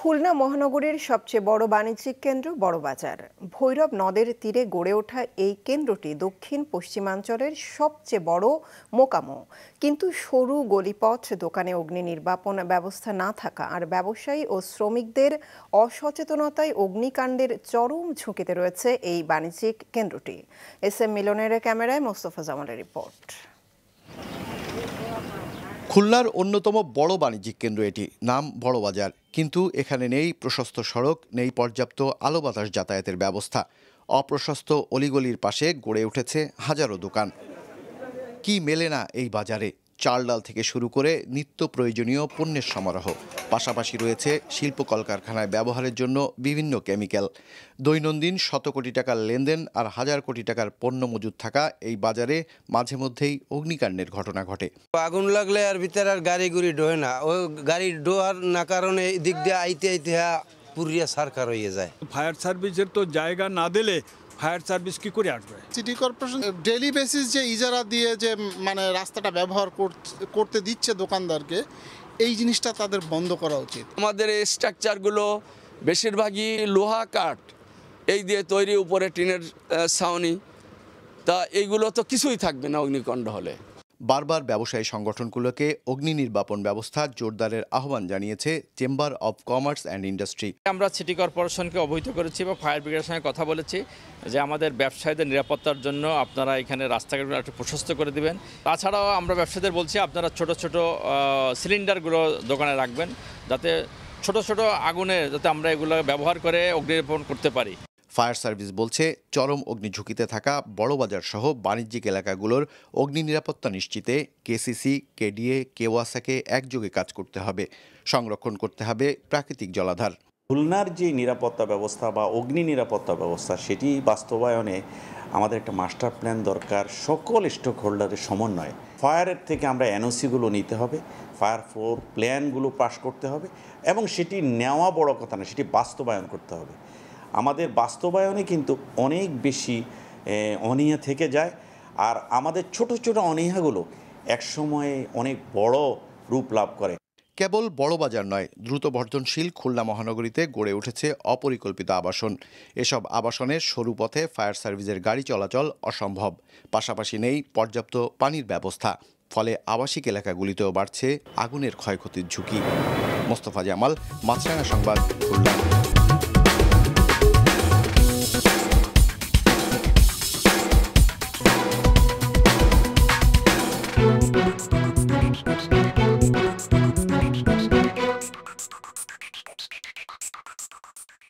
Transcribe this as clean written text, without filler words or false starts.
খুলনা মহানগরীর সবচেয়ে বড় বাণিজ্যিক কেন্দ্র বড়বাজার। ভৈরব নদের তীরে গড়ে ওঠা এই কেন্দ্রটি দক্ষিণ পশ্চিমাঞ্চলের সবচেয়ে বড় মোকামো। কিন্তু সরু গলিপথ, দোকানে অগ্নি নির্বাপন ব্যবস্থা না থাকা আর ব্যবসায়ী ও শ্রমিকদের অসচেতনতায় অগ্নিকাণ্ডের চরম ঝুঁকিতে রয়েছে এই বাণিজ্যিক কেন্দ্রটি। SM মিলনের ক্যামেরায় মোস্তফা জামালের রিপোর্ট। খুলনার অন্যতম বড় বাণিজ্যিক কেন্দ্র এটি, নাম বড়বাজার। কিন্তু এখানে নেই প্রশস্ত সড়ক, নেই পর্যাপ্ত আলো বাতাস যাতায়াতের ব্যবস্থা। অপ্রশস্ত অলিগলির পাশে গড়ে উঠেছে হাজারো দোকান। কি মেলে না এই বাজারে? চাল ডাল থেকে শুরু করে নিত্য প্রয়োজনীয় পণ্যের সমারোহ। পাশাপাশি রয়েছে শিল্প কলকারখানায় ব্যবহারের জন্য বিভিন্ন কেমিক্যাল। দৈনন্দিন শত কোটি টাকার লেনদেন আর হাজার কোটি টাকার পণ্য মজুদ থাকা এই বাজারে মাঝে মধ্যেই অগ্নিকাণ্ডের ঘটনা ঘটে। আগুন লাগলে আর ভিতরে আর গাড়ি গুড়ি ডোয় না, ওই গাড়ি ডোয়ার না কারণে দিক দিয়ে আইতে আইতে পুরিয়া সারকার হয়ে যায়। ফায়ার সার্ভিসের তো জায়গা না দিলে ফায়ার সার্ভিস কি করে আসবে? সিটি কর্পোরেশন ডেইলি বেসিস যে ইজারা দিয়ে যে রাস্তাটা ব্যবহার করতে দিচ্ছে দোকানদারকে, এই জিনিসটা তাদের বন্ধ করা উচিত। আমাদের এই স্ট্রাকচারগুলো বেশিরভাগই লোহা কাঠ এই দিয়ে তৈরি, উপরে টিনের ছাউনি, তা এইগুলো তো কিছুই থাকবে না অগ্নিকাণ্ড হলে। বারবার ব্যবসায়ী সংগঠনগুলোকে অগ্নি নির্বাপন ব্যবস্থা জোরদারের আহ্বান জানিয়েছে chamber of commerce and industry. আমরা সিটি কর্পোরেশনকে অবহিত করেছি বা ফায়ার ব্রিগেডের সঙ্গে কথা বলেছি যে আমাদের ব্যবসায়ীদের নিরাপত্তার জন্য আপনারা এখানে রাস্তাঘাটগুলো একটু প্রশস্ত করে দিবেন। তাছাড়াও আমরা ব্যবসায়ীদের বলছি আপনারা ছোট ছোট সিলিন্ডারগুলো দোকানে রাখবেন, যাতে ছোট ছোট আগুনে যাতে আমরা এগুলো ব্যবহার করে অগ্নি নির্বাপন করতে পারি। ফায়ার সার্ভিস বলছে, চরম অগ্নি ঝুঁকিতে থাকা বড়বাজার সহ বাণিজ্যিক এলাকাগুলোর অগ্নি নিরাপত্তা নিশ্চিতে কেসিসি, কেডিএ, কেওয়াসাকে একযোগে কাজ করতে হবে। সংরক্ষণ করতে হবে প্রাকৃতিক জলাধার। খুলনার যে নিরাপত্তা ব্যবস্থা বা অগ্নি নিরাপত্তা ব্যবস্থা, সেটি বাস্তবায়নে আমাদের একটা মাস্টার প্ল্যান দরকার, সকল স্টেক হোল্ডারের সমন্বয়ে। ফায়ারের থেকে আমরা এনওসিগুলো নিতে হবে, ফায়ার ফ্লোর প্ল্যানগুলো পাস করতে হবে, এবং সেটি নেওয়া বড় কথা না, সেটি বাস্তবায়ন করতে হবে। আমাদের বাস্তবায়নে কিন্তু অনেক বেশি অনীহা থেকে যায়, আর আমাদের ছোট ছোট অনীহাগুলো একসময়ে অনেক বড় রূপ লাভ করে। কেবল বড়বাজার নয়, দ্রুত বর্ধনশীল খুলনা মহানগরীতে গড়ে উঠেছে অপরিকল্পিত আবাসন। এসব আবাসনের সরু পথে ফায়ার সার্ভিসের গাড়ি চলাচল অসম্ভব। পাশাপাশি নেই পর্যাপ্ত পানির ব্যবস্থা। ফলে আবাসিক এলাকাগুলিতেও বাড়ছে আগুনের ক্ষয়ক্ষতির ঝুঁকি। মোস্তফা জামাল, মাছরাঙা সংবাদ, খুলনা।